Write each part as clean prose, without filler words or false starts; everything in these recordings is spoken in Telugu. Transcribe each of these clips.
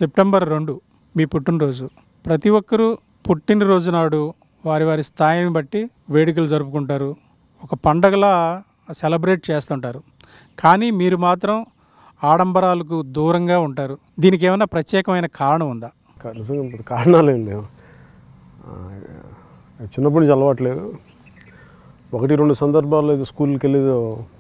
సెప్టెంబర్ 2 మీ పుట్టినరోజు. ప్రతి ఒక్కరూ పుట్టినరోజు నాడు వారి వారి స్థాయిని బట్టి వేడుకలు జరుపుకుంటారు. ఒక పండగలా సెలబ్రేట్ చేస్తుంటారు. కానీ మీరు మాత్రం ఆడంబరాలకు దూరంగా ఉంటారు. దీనికి ఏమైనా ప్రత్యేకమైన కారణం ఉందా? నిజంగా కారణాలు ఏం లేవు. చిన్నప్పటి నుంచి అలవాట్లేదు. 1-2 సందర్భాల్లో ఏదో స్కూల్కి వెళ్ళేదో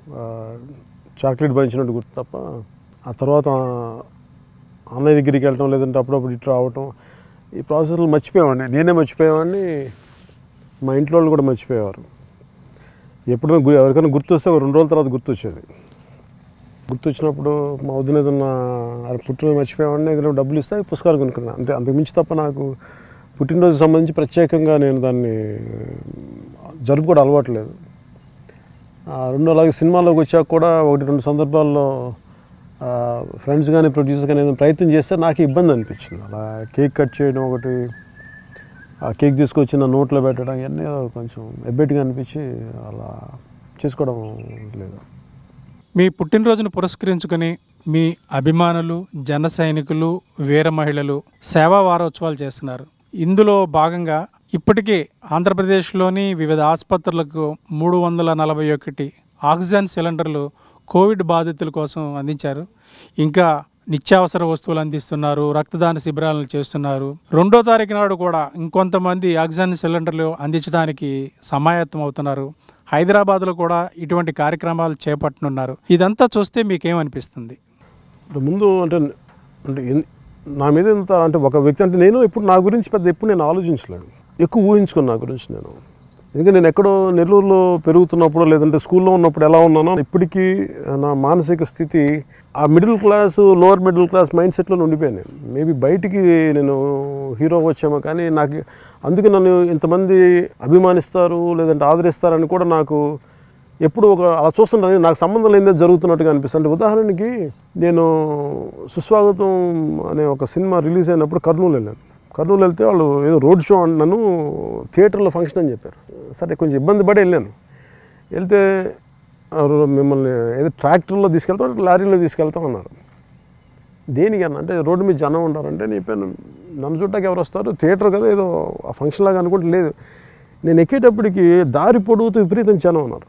చాక్లెట్ పంచినట్టు గుర్తు తప్ప, ఆ తర్వాత అన్నయ్య దగ్గరికి వెళ్ళటం, లేదంటే అప్పుడప్పుడు ఇటు రావటం, ఈ ప్రాసెస్లో మర్చిపోయేవాడిని. నేనే మర్చిపోయేవాడిని, మా ఇంట్లో వాళ్ళు కూడా మర్చిపోయేవారు. ఎప్పుడైనా ఎవరికైనా గుర్తొస్తే 2 రోజుల తర్వాత గుర్తొచ్చేది. గుర్తొచ్చినప్పుడు మా వదిన ఏదన్నా పుట్టినరోజు మర్చిపోయేవాడిని, ఏదైనా డబ్బులు ఇస్తే పుస్తకాలు కొనుక్కున్నాను అంతే. అంతకుమించి తప్ప నాకు పుట్టినరోజు సంబంధించి ప్రత్యేకంగా నేను దాన్ని జరుపుకోవడం అలవాట్లేదు. అలాగే సినిమాలోకి వచ్చాక కూడా 1-2 సందర్భాల్లో ఫ్రెండ్స్ కానీ ప్రొడ్యూసర్స్ కానీ ఏదైనా ప్రయత్నం చేస్తే నాకు ఇబ్బంది అనిపించింది. అలా కేక్ కట్ చేయడం ఒకటి, ఆ కేక్ తీసుకొచ్చి నా నోట్లో పెట్టడం, ఇవన్నీ కొంచెం ఎబ్బెట్గా అనిపించి అలా చేసుకోవడం లేదు. మీ పుట్టినరోజును పురస్కరించుకొని మీ అభిమానులు, జన సైనికులు, వీర మహిళలు సేవా వారోత్సవాలు చేస్తున్నారు. ఇందులో భాగంగా ఇప్పటికే ఆంధ్రప్రదేశ్లోని వివిధ ఆసుపత్రులకు 341 ఆక్సిజన్ సిలిండర్లు కోవిడ్ బాధితుల కోసం అందించారు. ఇంకా నిత్యావసర వస్తువులు అందిస్తున్నారు, రక్తదాన శిబిరాలను చేస్తున్నారు. 2వ తారీఖు నాడు కూడా ఇంకొంతమంది ఆక్సిజన్ సిలిండర్లు అందించడానికి సమాయత్తం అవుతున్నారు. హైదరాబాద్లో కూడా ఇటువంటి కార్యక్రమాలు చేపట్టనున్నారు. ఇదంతా చూస్తే మీకేమనిపిస్తుంది? ముందు అంటే నా మీద ఇంత అంటే ఒక వ్యక్తి అంటే నేను ఇప్పుడు నా గురించి ఎప్పుడు నేను ఆలోచించలేదు, ఎక్కువ ఊహించుకున్నాను నా గురించి నేను. ఎందుకంటే నేను ఎక్కడో నెల్లూరులో పెరుగుతున్నప్పుడు, లేదంటే స్కూల్లో ఉన్నప్పుడు ఎలా ఉన్నానో ఇప్పటికీ నా మానసిక స్థితి ఆ middle class, lower middle class mind సెట్లో ఉండిపోయాను నేను. మేబీ బయటికి నేను హీరోగా వచ్చామో కానీ నాకు అందుకే నన్ను ఇంతమంది అభిమానిస్తారు, లేదంటే ఆదరిస్తారని కూడా నాకు ఎప్పుడు అలా చూస్తుంటాను. నాకు సంబంధం లేనిదే జరుగుతున్నట్టుగా అనిపిస్తుంది. అంటే ఉదాహరణకి నేను సుస్వాగతం అనే ఒక సినిమా రిలీజ్ అయినప్పుడు కర్నూలు వెళ్ళాను. కర్నూలు వెళ్తే వాళ్ళు ఏదో రోడ్ షో నన్ను థియేటర్లో ఫంక్షన్ అని చెప్పారు. సరే కొంచెం ఇబ్బంది పడి వెళ్ళాను. వెళ్తే మిమ్మల్ని ఏదో ట్రాక్టర్లో తీసుకెళ్తాం, లారీలో తీసుకెళ్తాం అన్నారు. దేనికన్నా అంటే రోడ్డు మీద జనం ఉంటారంటే నేను చెప్పాను, నన్ను చూడటానికి ఎవరు వస్తారు, థియేటర్ కదా ఏదో ఆ ఫంక్షన్ లాగా అనుకుంటే లేదు. నేను ఎక్కేటప్పటికి దారి పొడుగుతూ విపరీతం జనం ఉన్నారు.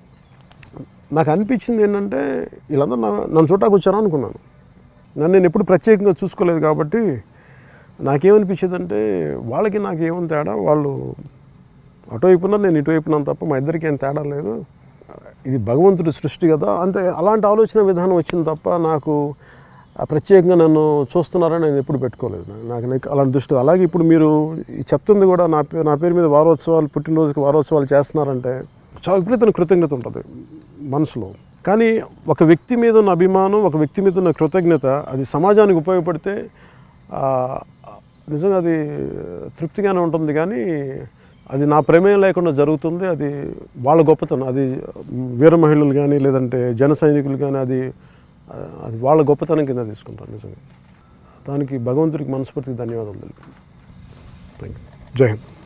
నాకు అనిపించింది ఏంటంటే వీళ్ళందరూ నన్ను చూడటానికి వచ్చారా అనుకున్నాను. నన్ను నేను ఎప్పుడు ప్రత్యేకంగా చూసుకోలేదు కాబట్టి నాకేమనిపించింది అంటే వాళ్ళకి నాకు ఏమని తేడా, వాళ్ళు అటువైపు ఉన్నారు, నేను ఇటువైపున్నాను తప్ప మా ఇద్దరికి ఏం తేడా లేదు, ఇది భగవంతుడి సృష్టి కదా అంతే. అలాంటి ఆలోచన విధానం వచ్చింది తప్ప నాకు ప్రత్యేకంగా నన్ను చూస్తున్నారని నేను ఎప్పుడు పెట్టుకోలేదు. నాకు అలాంటి దృష్టి. అలాగే ఇప్పుడు మీరు చెప్తుంది కూడా నా పేరు మీద వారోత్సవాలు, పుట్టినరోజుకి వారోత్సవాలు చేస్తున్నారంటే చాలా విపరీతమైన కృతజ్ఞత ఉంటుంది మనసులో. కానీ ఒక వ్యక్తి మీద ఉన్న అభిమానం, ఒక వ్యక్తి మీద ఉన్న కృతజ్ఞత, అది సమాజానికి ఉపయోగపడితే నిజంగా అది తృప్తిగానే ఉంటుంది. కానీ అది నా ప్రమేయం లేకుండా జరుగుతుంది. అది వాళ్ళ గొప్పతనం. అది వీర మహిళలు కానీ, లేదంటే జన సైనికులు కానీ, అది వాళ్ళ గొప్పతనం కింద తీసుకుంటారు. నిజంగా దానికి భగవంతుడికి మనస్ఫూర్తికి ధన్యవాదాలు తెలుపు. Thank you. జై హింద్.